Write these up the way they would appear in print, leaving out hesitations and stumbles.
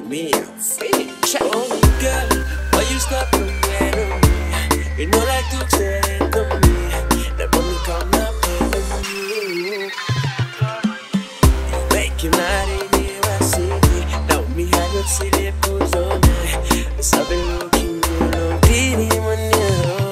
me, I'm Fisix. Oh girl, why you stop from where me? You know like to tell to me. That when me come up with you, make you mad in the city. Now me had your city put on me. Let's have a look in you, no pity when you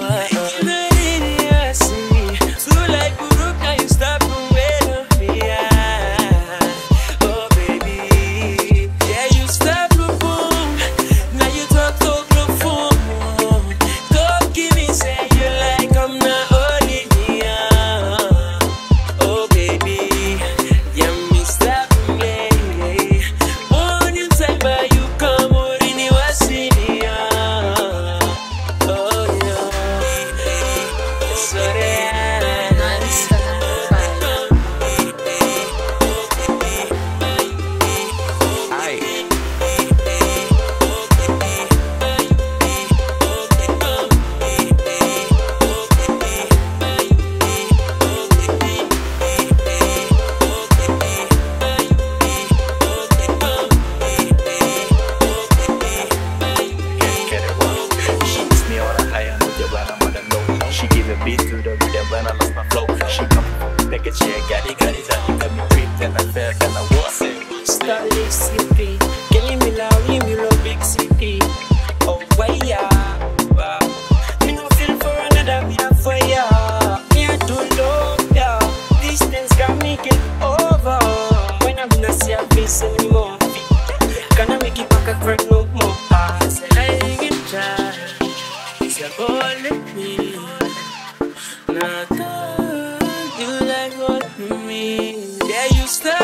beat to the rhythm when I lost my flow. She come pick a chair, got it, and got me creeped and I felt and I was it. Starlit city, give me love big city. Oh way wow. Me no feel for another, me a fire. Me a do love, yeah. Distance can make it over. When I'm not see a face anymore, can I make it back a crack no more? I said I can try. It's a ball with me. Not you like what you mean. Yeah, you start.